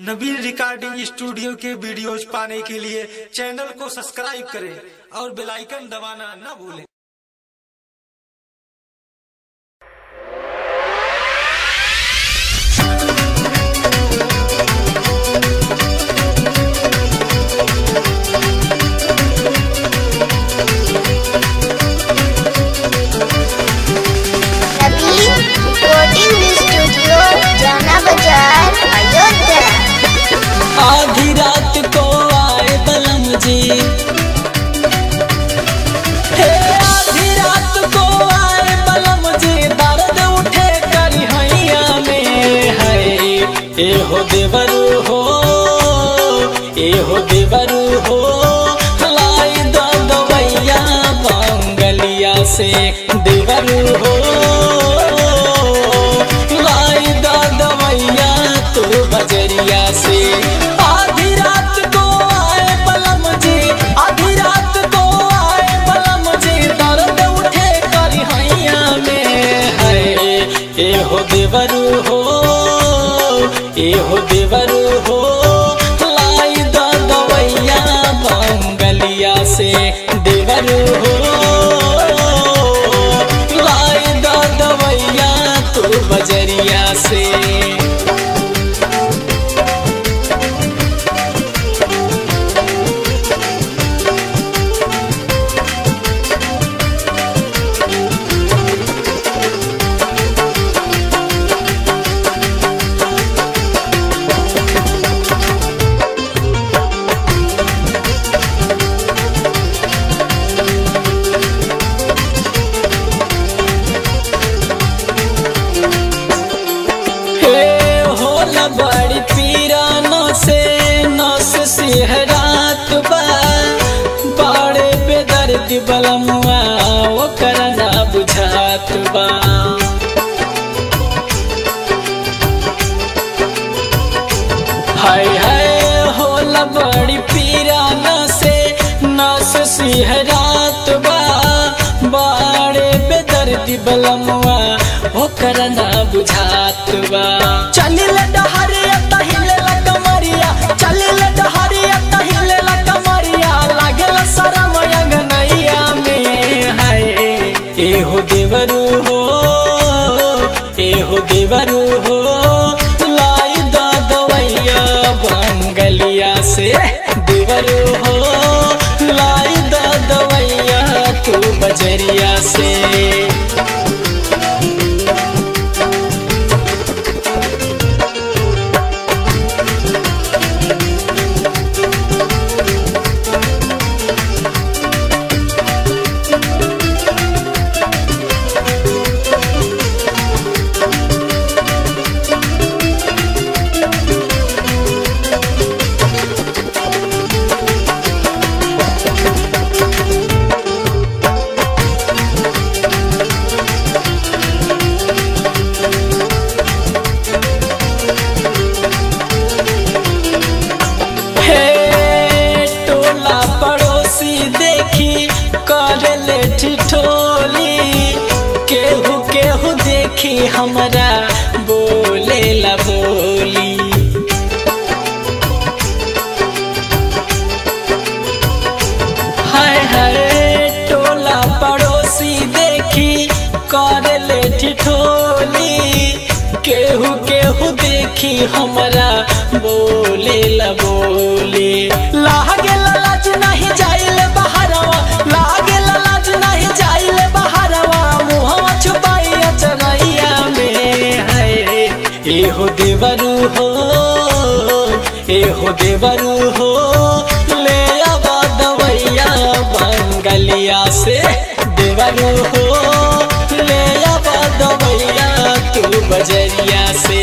नवीन recording studio के videos पाने के लिए चैनल को सब्सक्राइब करें और बेल आइकन दबाना न भूलें। आधी रात को आए बलम जी, हे आधी रात को आए बलम जी, दर्द उठे करी हैया में है। ए हो देवरू हो, ए हो देवरू हो, लाई दो दवैया बंगलिया से देवरू हो, लाई दो दवैया तू बजरिया से। आधी रात को आए बलम जी, आधी रात को आए बलम जी, दर्द उठे करी हैया में है। ए हो देवरू हो, ए हो देवरू हो, लाई दो दवैया बंगलिया से देवरू हो, लाई दो दवैया तू बजरिया से। बड़ी पीरानों से नस सिहरात बा, बड़े बेदर्द बलमुआ वो करना बुझात बा। हाय हाय होला बड़ी पीरानों से नस सिहरात बा, बड़े बेदर्द बलमुआ वो करना बुझात बा। चलिल डहरिया तहिले कमरिया, चलिल डहरिया तहिले कमरिया, लागल शरम अंगनैया में है। ए हो देवरू हो, ए हो देवरू हो, लाई दो दवैया बंगलिया से देवरू हो, लाई दो दवैया तू बजरिया से। केहू केहू देखी हमरा बोले ला बोली, हाय हाय टोला पड़ोसी देखी कर ले ठिठोली, केहू केहू देखी हमरा बोले ला बोली। लागे लाज नहीं जाइले बहरवा, लागे लाज नहीं जाइले बहरवा, मुहवा छुपाई अचरैया में है। ए हो देवरू हो, ए हो देवरू हो, ले आवा दवैया बंगलिया से देवरू हो, ले आवा दवैया तू बजरिया से।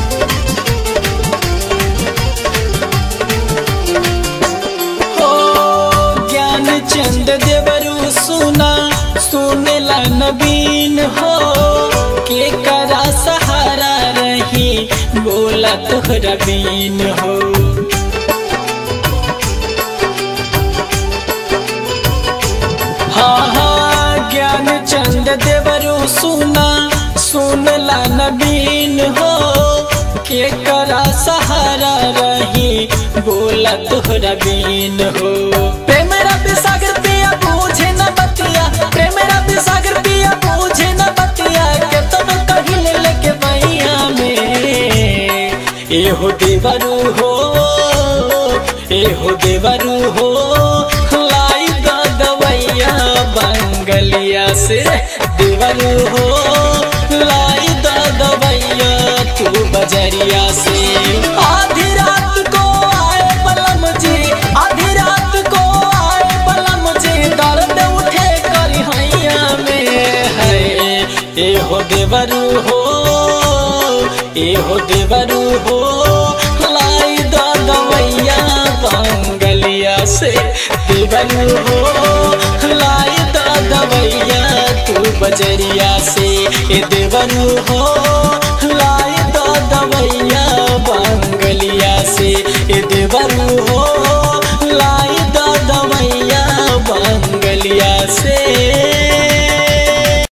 हो नबीन हो के करा सहारा रही बोला तोहरा बीन हो। हाँ हाँ ज्ञान चंद देवरू सुनला नबीन हो के करा सहारा रही बोला तोहरा बीन हो। प्रेम रवि सागर पिया बूझे न बतिया, प्रेम रवि सागर पिया बूझे न बतिया के तब कहिले लेके बैया में। एहो देवरू हो एहो देवरू हो लाई द दवैया बंगलिया से। देवरू हो लाई द दवैया तू बजरिया से। आधी रात को आए बलम जी, आधी रात को आए बलम जी दर्द उठे करी हैया में है। एहो देवरू हो एहो देवरू हो लाई द दवैया बंगलिया से। देवरू हो लाई द दवैया तू बजरिया से। ए देवरू हो